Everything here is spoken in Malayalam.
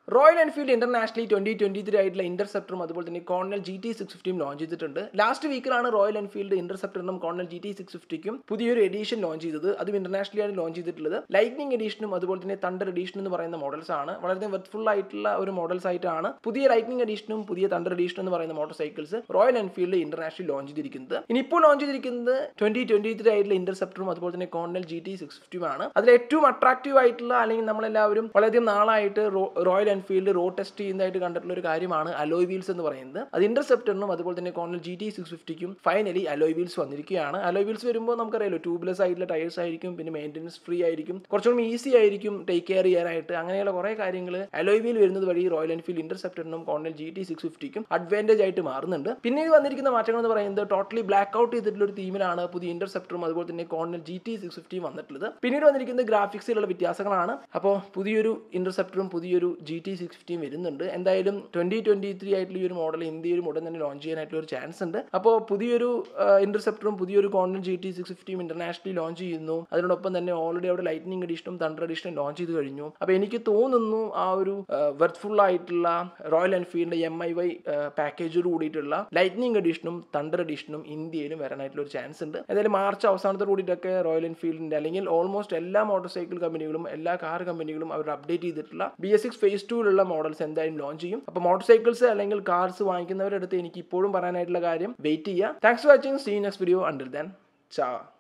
റോയൽ എൻഫീൽഡ് ഇന്റർനാഷണലി 2023 ആയിട്ടുള്ള ഇന്റർസെപ്റ്ററും അതുപോലെ തന്നെ കോർണൽ GT650 ലോഞ്ച് ചെയ്തിട്ടുണ്ട്. ലാസ്റ്റ് വീക്കിലാണ് റോയൽ എൻഫീൽഡ് ഇന്റർസെപ്റ്ററിനും കോർണൽ GT650ക്കും പുതിയൊരു എഡിഷൻ ലോഞ്ച് ചെയ്തത്. അതും ഇന്റർനാഷണലി ആണ് ലോഞ്ച് ചെയ്തിട്ടുള്ളത്. ലൈറ്റ്നിങ് എഡിഷനും അതുപോലെ തന്നെ തണ്ടർ എഡിഷൻ എന്ന് പറയുന്ന മോഡൽസ് ആണ്. വളരെ വെർത്ത്ഫുൾ ആയിട്ടുള്ള ഒരു മോഡൽസ് ആയിട്ടാണ് പുതിയ ലൈറ്റ്നിങ് എഡിഷനും പുതിയ തണ്ടർ എഡിഷൻ എന്ന് പറയുന്ന motorcycles Royal Enfield internationally launch ചെയ്തിരിക്കുന്നത്. ഇനിയിപ്പോൾ ലോഞ്ച് ചെയ്തിരിക്കുന്നത് 2023 ആയിട്ടുള്ള ഇന്റർസെപ്റ്ററും അതുപോലെ തന്നെ കോർണൽ GT650 ആണ്. അതിൽ ഏറ്റവും അട്രാക്റ്റീവ് ആയിട്ടുള്ള അല്ലെങ്കിൽ നമ്മളെല്ലാവരും വളരെയധികം നാളായിട്ട് റോയൽ എൻഫീൽഡ് റോഡ് ടെസ്റ്റ് ചെയ്യുന്നതായിട്ട് കണ്ടിട്ടുള്ള ഒരു കാര്യമാണ് അലോയ് വീൽസ് എന്ന് പറയുന്നത്. അത് ഇന്റർസെപ്റ്ററിനും അതുപോലെ തന്നെ കോർണൽ GT650ക്കും ഫൈനലി അലോയ് വീൽസ് വന്നിരിക്കുകയാണ്. അലോയ് വീൽസ് വരുമ്പോൾ നമുക്കറിയാലോ ട്യൂബ്ലെസ് ആയിട്ടുള്ള ടയേഴ്സ് ആയിരിക്കും, പിന്നെ മെയിൻ്റെനൻസ് ഫ്രീ ആയിരിക്കും, കുറച്ചുകൂടി ഈസി ആയിരിക്കും ടേക്ക് കെയർ ചെയ്യാനായിട്ട്. അങ്ങനെയുള്ള കുറേ കാര്യങ്ങൾ അലോയ് വീൽ വരുന്നത് വഴി റോയൽ എൻഫീൽഡ് ഇന്റർസെപ്റ്ററിനും കോർണൽ GT650ക്കും അഡ്വാൻറ്റേജ് ആയിട്ട് മാറുന്നുണ്ട്. പിന്നീട് വന്നിരിക്കുന്ന മാറ്റങ്ങൾ എന്ന് പറയുന്നത് ടോട്ടലി ബ്ലാക്ക് ഔട്ട് ചെയ്തിട്ടുള്ള ഒരു തീമിലാണ് പുതിയ ഇന്റർസെപ്റ്ററും അതുപോലെ തന്നെ കോർണൽ GT650 വന്നിട്ടുള്ളത്. പിന്നീട് വന്നിരിക്കുന്നത് ഗ്രാഫിക്സിലുള്ള വ്യത്യാസങ്ങളാണ്. അപ്പോൾ പുതിയൊരു ഇന്റർസെപ്റ്ററും പുതിയൊരു GT650 വരുന്നുണ്ട്. എന്തായാലും 2023 ആയിട്ടുള്ള ഈ ഒരു മോഡൽ ഇന്ത്യയിലും ഉടൻ തന്നെ ലോഞ്ച് ചെയ്യാനായിട്ടുള്ള ഒരു ചാൻസ് ഉണ്ട്. അപ്പോൾ പുതിയൊരു ഇന്റർസെപ്റ്ററും പുതിയൊരു കോർണൽ GT650 ഇന്റർനാഷണലി ലോഞ്ച് ചെയ്യുന്നു. അതിനോടൊപ്പം തന്നെ ഓൾറെഡി അവിടെ ലൈറ്റ്നിങ് എഡിഷനും തണ്ടർ എഡിഷനും ലോഞ്ച് ചെയ്ത് കഴിഞ്ഞു. അപ്പോൾ എനിക്ക് തോന്നുന്നു ആ ഒരു വെർത്ത്ഫുൾ ആയിട്ടുള്ള റോയൽ എൻഫീൽഡിന്റെ MIY പാക്കേജോട് കൂടിയിട്ടുള്ള ലൈറ്റ്നിങ് എഡിഷനും തണ്ടർ എഡിഷനും ഇന്ത്യയിലും വരാനായിട്ടുള്ള ഒരു ചാൻസ് ഉണ്ട്. എന്തായാലും മാർച്ച് അവസാനത്തോട് കൂടിയിട്ടൊക്കെ റോയൽ എൻഫീൽഡിന്റെ അല്ലെങ്കിൽ ഓൾമോസ്റ്റ് എല്ലാ മോട്ടോർ സൈക്കിൾ കമ്പനികളും എല്ലാ കാർ കമ്പനികളും അവർ അപ്ഡേറ്റ് ചെയ്തിട്ടുള്ള BS6 Phase 2 മോഡൽസ് എന്തായാലും ലോഞ്ച് ചെയ്യും. അപ്പോൾ മോട്ടോർ സൈക്കിൾസ് അല്ലെങ്കിൽ കാർസ് വാങ്ങിക്കുന്നവരുടെ അടുത്ത് എനിക്ക് ഇപ്പോഴും പറയാനായിട്ടുള്ള കാര്യം വെയിറ്റ് ചെയ്യുക. Thanks for watching. See you next video. Until then, ചാ.